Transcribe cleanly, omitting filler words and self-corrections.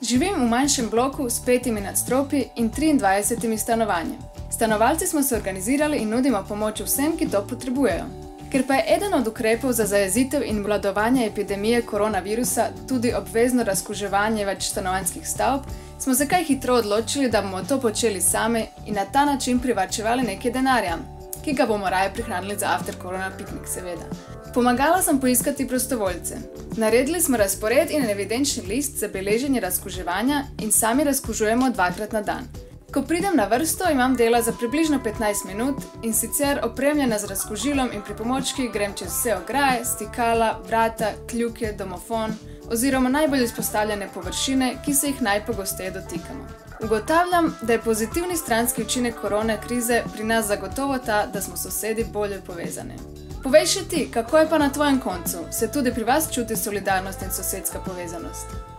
Živim v manjšem bloku s 5 nadstropji in 23 stanovanji. Stanovalci smo se organizirali in nudimo pomoč vsem, ki to potrebujejo. Ker pa je eden od ukrepov za zajezitev in obvladovanje epidemije koronavirusa tudi obvezno razkuževanje več stanovanjskih stavb, smo se kaj hitro odločili, da bomo to počeli sami in na ta način privarčevali nekaj denarja, ki ga bomo raje prihranili za after korona piknik, seveda. Pomagala sem poiskati prostovoljce. Naredili smo razpored in evidenčni list za beleženje razkuževanja in sami razkužujemo 2krat na dan. Ko pridem na vrsto, imam dela za približno 15 minut in sicer opremljena z razkužilom in pripomočki grem čez vse ograje, stikala, vrata, kljuke, domofon oziroma najbolj izpostavljene površine, ki se jih najpogosteje dotikamo. Ugotavljam, da je pozitivni stranski učinek korona krize pri nas zagotovo ta, da smo sosedi bolje povezani. Povej še ti, kako je pa na tvojem koncu? Se tudi pri vas čuti solidarnost in sosedska povezanost?